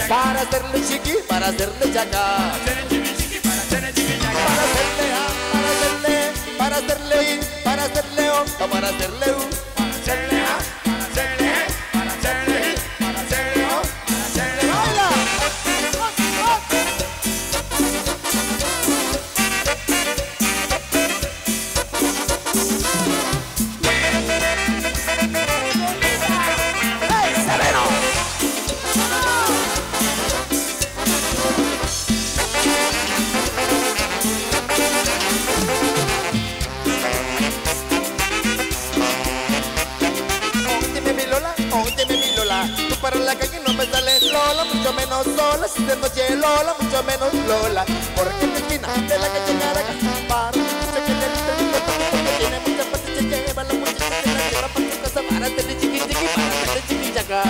para hacerle chiqui, para hacerle chaca, para hacerle A, para hacerle I, para hacerle O, o para hacerle U, Para hacerle A, para hacerle E, para hacerle I, para hacerle O, para hacerle O. ¡baila! ¡Hey, Sereno! Óyeme mi Lola, óyeme mi Lola, tú para la calle no me sales Lola, mucho menos sola, si de noche Lola, mucho menos Lola, porque en la esquina de la calle Caracas, para un muchacho que le gusta el papito que tiene mucha paciencia, lleva la muchacha que la lleva para su casa, para hacerle chiqui chiqui, para hacerle chiqui chaca,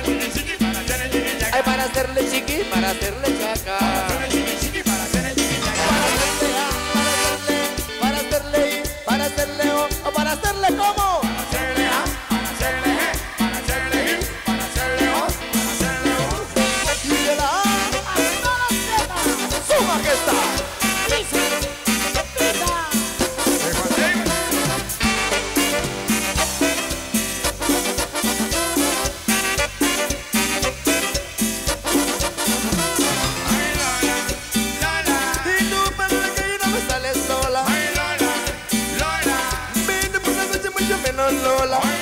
ay, para hacerle chiqui, para hacerle chaca, para hacerle A, para hacerle I, para hacerle O, o para hacerle como. Y de la A hasta la Z, su majestad. Y tú para la calle no me sales sola, vente por la noche mucho menos Lola.